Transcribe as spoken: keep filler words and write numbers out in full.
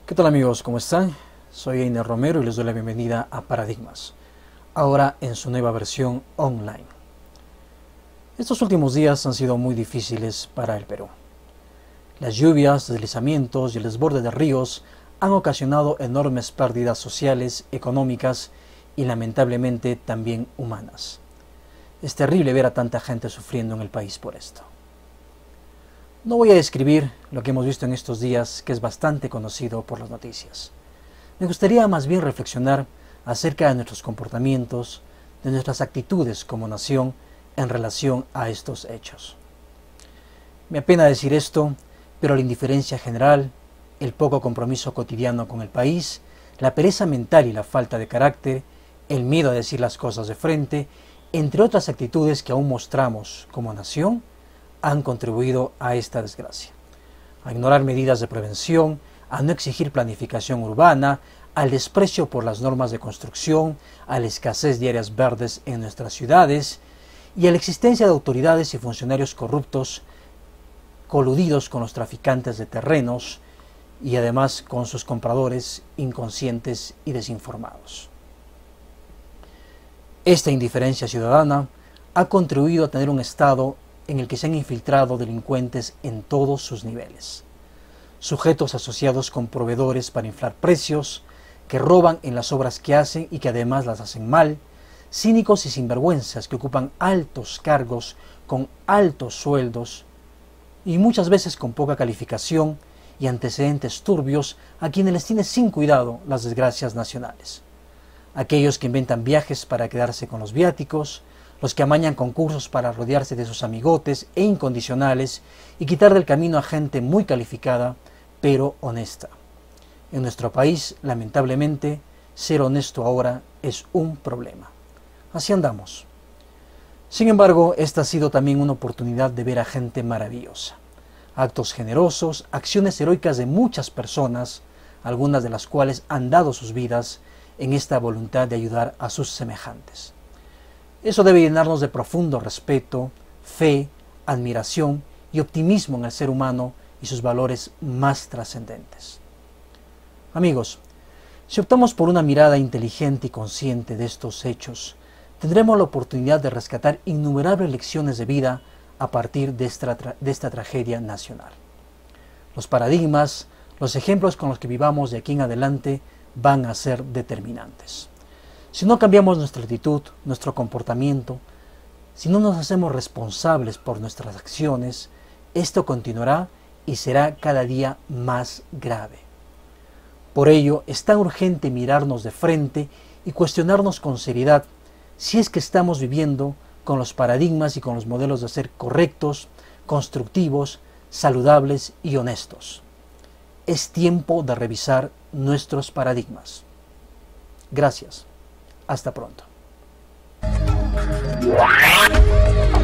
¿Qué tal amigos? ¿Cómo están? Soy Einer Romero y les doy la bienvenida a Paradigmas, ahora en su nueva versión online. Estos últimos días han sido muy difíciles para el Perú. Las lluvias, deslizamientos y el desborde de ríos han ocasionado enormes pérdidas sociales, económicas y lamentablemente también humanas. Es terrible ver a tanta gente sufriendo en el país por esto. No voy a describir lo que hemos visto en estos días, que es bastante conocido por las noticias. Me gustaría más bien reflexionar acerca de nuestros comportamientos, de nuestras actitudes como nación en relación a estos hechos. Me apena decir esto, pero la indiferencia general, el poco compromiso cotidiano con el país, la pereza mental y la falta de carácter, el miedo a decir las cosas de frente, entre otras actitudes que aún mostramos como nación, han contribuido a esta desgracia. A ignorar medidas de prevención, a no exigir planificación urbana, al desprecio por las normas de construcción, a la escasez de áreas verdes en nuestras ciudades y a la existencia de autoridades y funcionarios corruptos coludidos con los traficantes de terrenos y además con sus compradores inconscientes y desinformados. Esta indiferencia ciudadana ha contribuido a tener un Estado en el que se han infiltrado delincuentes en todos sus niveles. Sujetos asociados con proveedores para inflar precios, que roban en las obras que hacen y que además las hacen mal, cínicos y sinvergüenzas que ocupan altos cargos con altos sueldos y muchas veces con poca calificación y antecedentes turbios a quienes les tiene sin cuidado las desgracias nacionales. Aquellos que inventan viajes para quedarse con los viáticos, los que amañan concursos para rodearse de sus amigotes e incondicionales y quitar del camino a gente muy calificada, pero honesta. En nuestro país, lamentablemente, ser honesto ahora es un problema. Así andamos. Sin embargo, esta ha sido también una oportunidad de ver a gente maravillosa. Actos generosos, acciones heroicas de muchas personas, algunas de las cuales han dado sus vidas en esta voluntad de ayudar a sus semejantes. Eso debe llenarnos de profundo respeto, fe, admiración y optimismo en el ser humano y sus valores más trascendentes. Amigos, si optamos por una mirada inteligente y consciente de estos hechos, tendremos la oportunidad de rescatar innumerables lecciones de vida a partir de esta, de esta tragedia nacional. Los paradigmas, los ejemplos con los que vivamos de aquí en adelante van a ser determinantes. Si no cambiamos nuestra actitud, nuestro comportamiento, si no nos hacemos responsables por nuestras acciones, esto continuará y será cada día más grave. Por ello, es tan urgente mirarnos de frente y cuestionarnos con seriedad si es que estamos viviendo con los paradigmas y con los modelos de ser correctos, constructivos, saludables y honestos. Es tiempo de revisar nuestros paradigmas. Gracias. Hasta pronto.